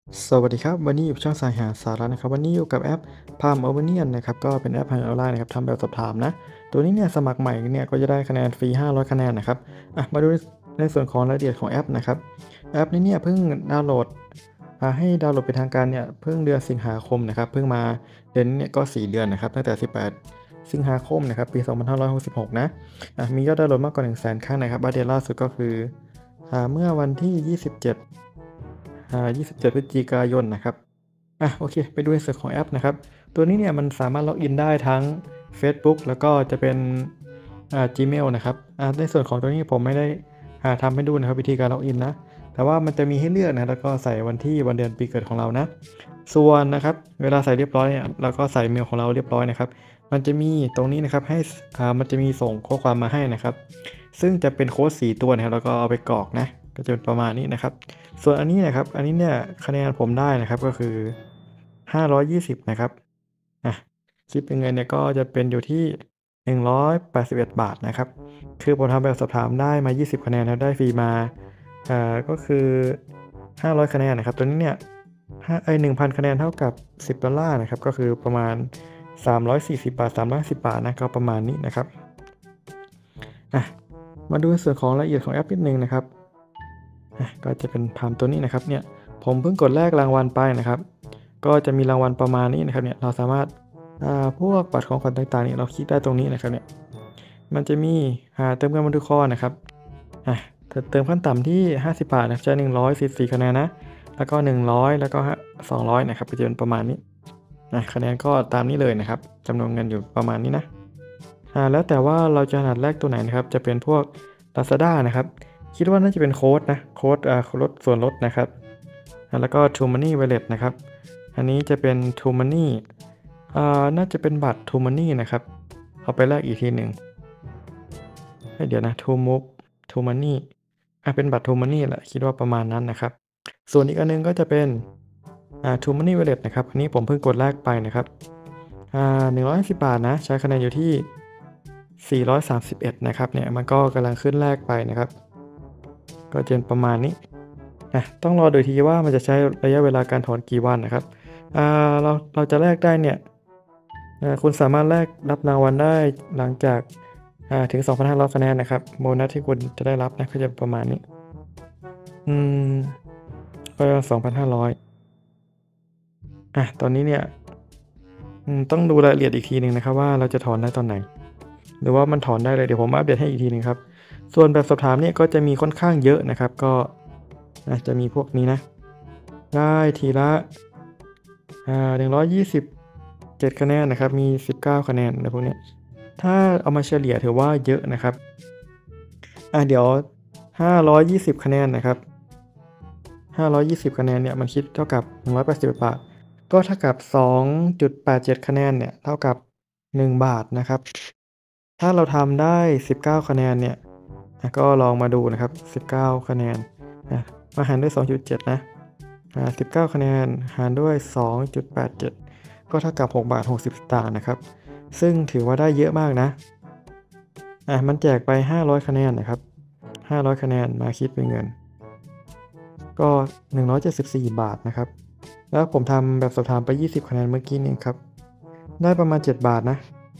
สวัสดีครับวันนี้อยู่ช่องสายหาสาระนะครับวันนี้อยู่กับแอป Palm Opinion นะครับก็เป็นแอปหาออนไลน์นะครับทำแบบสอบถามนะตัวนี้เนี่ยสมัครใหม่เนี่ยก็จะได้คะแนนฟรี500คะแนนนะครับมาดูในส่วนของรายละเอียดของแอปนะครับแอปนี้เนี่ยเพิ่งดาวน์โหลดให้ดาวน์โหลดเป็นทางการเนี่ยเพิ่งเดือนสิงหาคมนะครับเพิ่งมาเดือนนี้เนี่ยก็4เดือนนะครับตั้งแต่18สิงหาคมนะครับปี2566นะมียอดดาวน์โหลดมากกว่า100,000ครั้งนะครับอัปเดตล่าสุดก็คือเมื่อวันที่27 27พฤศจิกายนนะครับโอเคไปดูในส่วนของแอปนะครับตัวนี้เนี่ยมันสามารถล็อกอินได้ทั้งเฟซบุ๊กแล้วก็จะเป็นGmail นะครับในส่วนของตัวนี้ผมไม่ได้ทำให้ดูนะครับวิธีการล็อกอินนะแต่ว่ามันจะมีให้เลือกนะแล้วก็ใส่วันที่วันเดือนปีเกิดของเรานะส่วนนะครับเวลาใส่เรียบร้อยเนี่ยเราก็ใส่เมลของเราเรียบร้อยนะครับมันจะมีตรงนี้นะครับให้มันจะมีส่งข้อความมาให้นะครับซึ่งจะเป็นโค้ด4ตัวนะครับแล้วก็เอาไปกรอกนะก็จะเป็นประมาณนี้นะครับ ส่วนอันนี้นะครับอันนี้เนี่ยคะแนนผมได้นะครับก็คือ520นะครับอ่ะคิดเป็นเงินเนี่ยก็จะเป็นอยู่ที่181บาทนะครับคือผมทำแบบสอบถามได้มา20คะแนนแล้วได้ฟรีมาก็คือ500คะแนนนะครับตัวนี้เนี่ย1,000คะแนนเท่ากับ$10นะครับก็คือประมาณ340บาท310บาทนะก็ประมาณนี้นะครับอ่ะมาดูในส่วนของรายละเอียดของแอปนิดนึงนะครับ ก็จะเป็นทำตัวนี้นะครับเนี่ยผมเพิ่งกดแลกรางวัลไปนะครับก็จะมีรางวัลประมาณนี้นะครับเนี่ยเราสามารถพวกบัตรของขวัญต่างๆเนี่ยเราคลิกได้ตรงนี้นะครับเนี่ยมันจะมีเติมเงินบนทุกข้อนะครับอ่าเติมขั้นต่ำที่50บาทนะใช้144คะแนนนะแล้วก็100แล้วก็200นะครับก็จะเป็นประมาณนี้คะแนนก็ตามนี้เลยนะครับจำนวนเงินอยู่ประมาณนี้นะแล้วแต่ว่าเราจะถนัดแลกตัวไหนนะครับจะเป็นพวก Lazada นะครับ คิดว่าน่าจะเป็นโค้ดนะโค้ดลดส่วนลดนะครับแล้วก็ True Money Wallet นะครับอันนี้จะเป็น True Money น่าจะเป็นบัตร True Money นะครับเอาไปแลกอีกทีหนึ่งเดี๋ยวนะ True Move True Money เป็นบัตร True Money แหละคิดว่าประมาณนั้นนะครับส่วนอีกอันหนึ่งก็จะเป็นTrue Money Wallet นะครับอันนี้ผมเพิ่งกดแลกไปนะครับ150บาทนะใช้คะแนนอยู่ที่431นะครับเนี่ยมันก็กำลังขึ้นแลกไปนะครับก็จะเป็นประมาณนี้ ต้องรอดูอีกทีว่ามันจะใช้ระยะเวลาการถอนกี่วันนะครับเราจะแลกได้เนี่ยคุณสามารถแลกรับรางวัลได้หลังจากถึง2,500คะแนนนะครับโบนัสที่คุณจะได้รับนะก็จะประมาณนี้อืมก็2,500ตอนนี้เนี่ยต้องดูรายละเอียดอีกทีหนึ่งนะครับว่าเราจะถอนได้ตอนไหนหรือว่ามันถอนได้เลยเดี๋ยวผมอัปเดตให้อีกทีหนึ่งครับส่วนแบบสอบถามเนี่ยก็จะมีค่อนข้างเยอะนะครับก็จะมีพวกนี้นะได้ทีละ127คะแนนนะครับมี19คะแนนอะไรพวกเนี้ยถ้าเอามาเฉลี่ยถือว่าเยอะนะครับเดี๋ยว520คะแนนนะครับ520คะแนนเนี่ยมันคิดเท่ากับ181บาทก็เท่ากับ2.87คะแนนเนี่ยเท่ากับ1บาทนะครับถ้าเราทำได้19คะแนนเนี่ยก็ลองมาดูนะครับ19คะแนนอามาหารด้วย2.7นะ19คะแนนหารด้วย2.87ก็เท่ากับ6บาท60สตางค์นะครับซึ่งถือว่าได้เยอะมากนะมันแจกไป500คะแนนนะครับ500คะแนนมาคิดเป็นเงินก็174บาทนะครับแล้วผมทำแบบสอบถามไป20คะแนนเมื่อกี้นี่เองครับได้ประมาณ7บาทนะ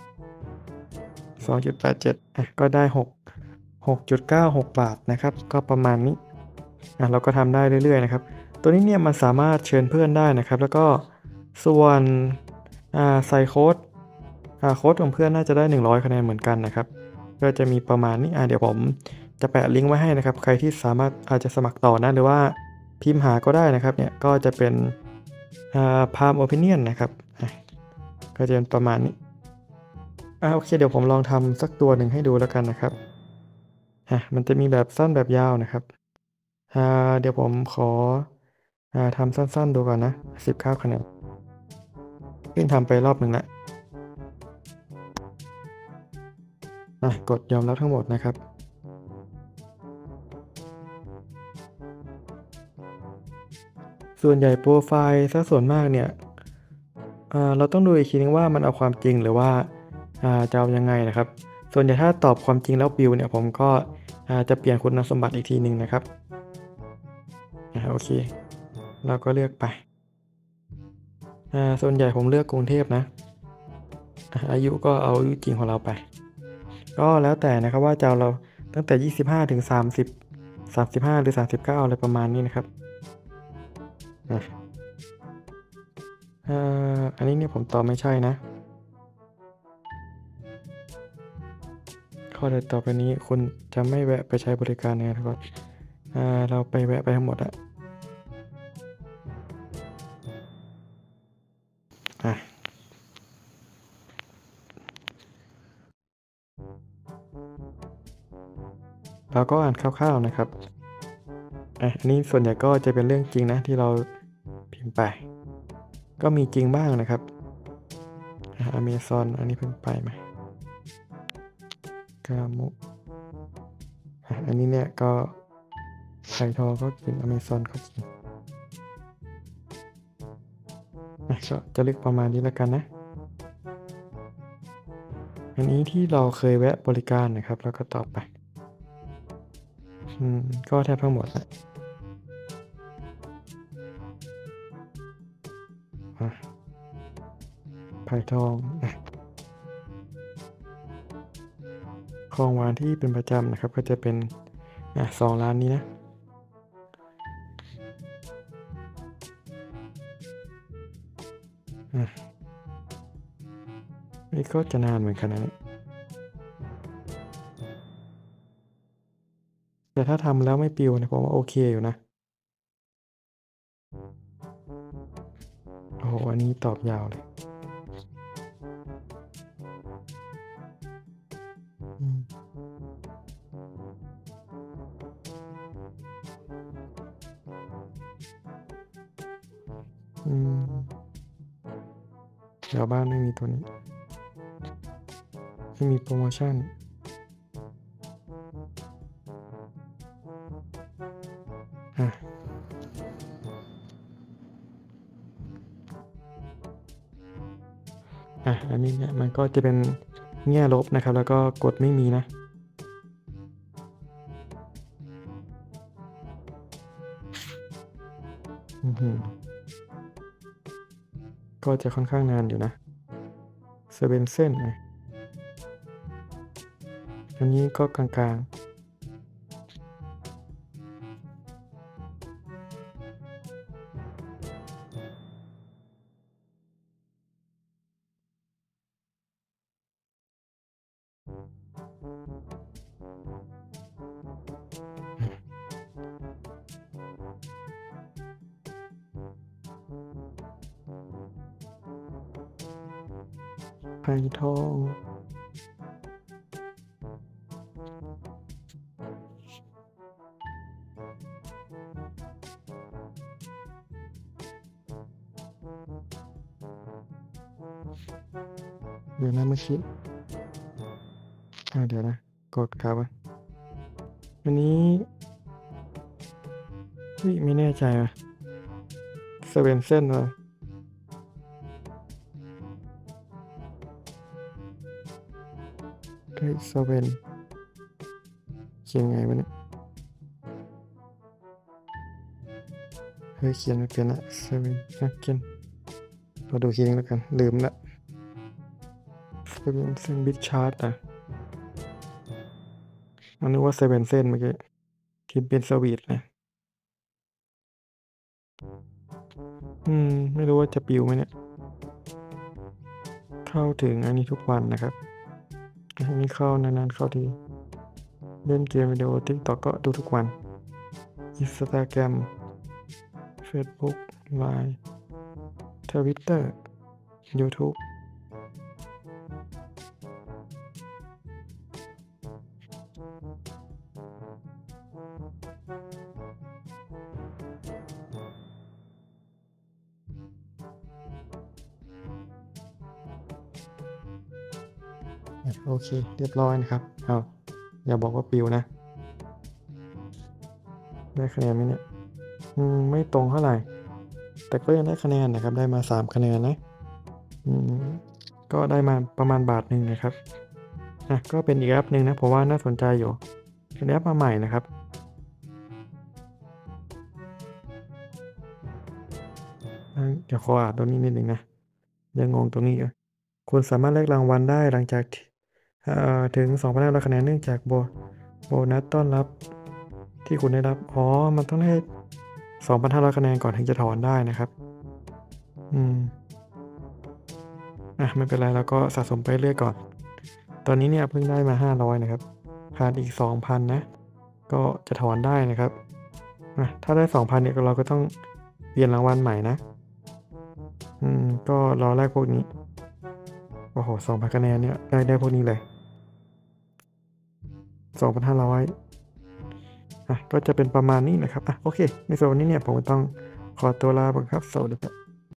2.87ก็ได้6.96บาทนะครับก็ประมาณนี้เราก็ทำได้เรื่อยๆนะครับตัวนี้เนี่ยมันสามารถเชิญเพื่อนได้นะครับแล้วก็ส่วนใส่โค้ดของเพื่อนน่าจะได้100คะแนนเหมือนกันนะครับก็จะมีประมาณนี้เดี๋ยวผมจะแปะลิงก์ไว้ให้นะครับใครที่สามารถอาจจะสมัครต่อนะหรือว่าพิมพ์หาก็ได้นะครับเนี่ยก็จะเป็นPalm Opinion นะครับก็จะเป็นประมาณนี้โอเคเดี๋ยวผมลองทำสักตัวหนึ่งให้ดูแล้วกันนะครับมันจะมีแบบสั้นแบบยาวนะครับเดี๋ยวผมขอทำสั้นๆดูก่อนนะ19คะแนนเพิ่งทำไปรอบหนึ่งแล้วกดยอมรับทั้งหมดนะครับส่วนใหญ่โปรไฟล์เสียส่วนมากเนี่ยเราต้องดูอีกทีนึงว่ามันเอาความจริงหรือว่าจะเอายังไงนะครับส่วนใหญ่ถ้าตอบความจริงแล้วปลิวเนี่ยผมก็จะเปลี่ยนคุณสมบัติอีกทีหนึ่งนะครับโอเคเราก็เลือกไปส่วนใหญ่ผมเลือกกรุงเทพนะอายุก็เอาอายุจริงของเราไปก็แล้วแต่นะครับว่าจะเอาเราตั้งแต่25ถึง30 35หรือ39อะไรประมาณนี้นะครับอาอันนี้เนี่ยผมตอบไม่ใช่นะข้อใดต่อไปนี้คุณจะไม่แวะไปใช้บริการในอนาคตเราไปแวะไปทั้งหมดแล้วอาเราก็อ่านคร่าวๆนะครับอันนี้ส่วนใหญ่ก็จะเป็นเรื่องจริงนะที่เราพิมพ์ไปก็มีจริงบ้างนะครับAmazon อันนี้เพิ่งไปมา กาโมะอันนี้เนี่ยก็ไผ่ทองก็กินอเมซอนก็กินก็จะเลือกประมาณนี้แล้วกันนะอันนี้ที่เราเคยแวะบริการนะครับแล้วก็ตอบไปก็แทบทั้งหมดแล้วไผ่ทองของหวานที่เป็นประจำนะครับก็จะเป็น2ร้านนี้นะนี่ก็จะนานเหมือนกันนะเนี่ยแต่ถ้าทำแล้วไม่ปลิวเนี่ยผมว่าโอเคอยู่นะโอ้โฮอันนี้ตอบยาวเลยอืมอืมแถวบ้านไม่มีตัวนี้ไม่มีโพรโมชันอา อันนี้เนี่ยมันก็จะเป็นแง่ลบนะครับแล้วก็กฎไม่มีนะอื้อฮือก็จะค่อนข้างนานอยู่นะ Swensen อันนี้ก็กลางๆไผ่ทองเดี๋ยวนะเมื่อกี้เดี๋ยวนะกดกลับก่อนอันนี้เฮ้ยไม่แน่ใจว่ะ Swensen เหรอเฮ้ย Swen เขียนไงวะเนี่ยเฮ้ยเขียนไม่เป็นอะ Swenhagen ขอดูอีกทีหนึ่งแล้วกันลืมแล้ว Swensen Bichat นึกว่า Swensen เมื่อกี้พิมพ์เป็นสวีทนะไม่รู้ว่าจะปลิวไหมเนี่ยเข้าถึงอันนี้ทุกวันนะครับอันนี้เข้านานๆเข้าทีเล่นเกมวิดีโอ TikTok ก็ดูทุกวัน Instagram เฟซบุ๊ก LINE Twitter ยูทูบโอเคเรียบร้อยนะครับอ้าวอย่าบอกว่าปลิวนะได้คะแนนไหมเนี่ยไม่ตรงเท่าไรแต่ก็ยังได้คะแนนนะครับได้มา3คะแนนนะอืมก็ได้มาประมาณบาทหนึ่งนะครับก็เป็นอีกแอปหนึ่งนะผมว่าน่าสนใจอยู่เป็นแอปมาใหม่นะครับเดี๋ยวขออ่านตรงนี้นิดหนึ่งนะยังงงตรงนี้อยู่คุณสามารถแลกรางวัลได้หลังจากที่ถึง 2,500 คะแนนเนื่องจากโบนัสต้อนรับที่คุณได้รับอ๋อมันต้องได้ 2,500 คะแนนก่อนถึงจะถอนได้นะครับอืมไม่เป็นไรเราก็สะสมไปเรื่อยก่อนตอนนี้เนี่ยเพิ่งได้มา500นะครับขาดอีก 2,000นะก็จะถอนได้นะครับถ้าได้ 2,000เนี่ยเราก็ต้องเปลี่ยนรางวัลใหม่นะก็รอแลกพวกนี้โอ้โฮ2,000คะแนนเนี่ยได้พวกนี้เลย 2,500ก็จะเป็นประมาณนี้นะครับโอเคในส่วนวันนี้เนี่ยผมก็ต้องขอตัวลาไปครับสวัสดีครับ